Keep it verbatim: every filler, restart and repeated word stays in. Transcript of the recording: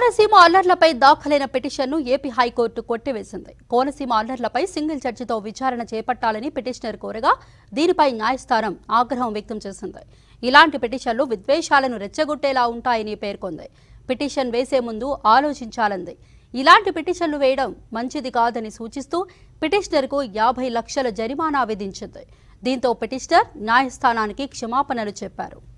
కోనసీమ అల్లర్లపై దాఖలైన పిటిషన్ను AP high court కొట్టివేసింది. కోనసీమ అల్లర్లపై సింగిల్ జడ్జితో విచారణ చేపట్టాలని పిటిషనర్ కోరగా దీనిపై న్యాయస్థానం ఆగ్రహం వ్యక్తం చేసింది. ఇలాంటి పిటిషన్లు విద్వేషాలను రెచ్చగొట్టేలా ఉంటాయని పేర్కొంది. పిటిషన్ వేసే ముందు ఆలోచించాలంది. ఇలాంటి పిటిషన్లు వేయడం మంచిది కాదని సూచిస్తూ పిటిషనర్కు యాభై లక్షల జరిమానా విధించింది. దీంతో పిటిషనర్ న్యాయస్థానానికి క్షమాపణలు చెప్పారు.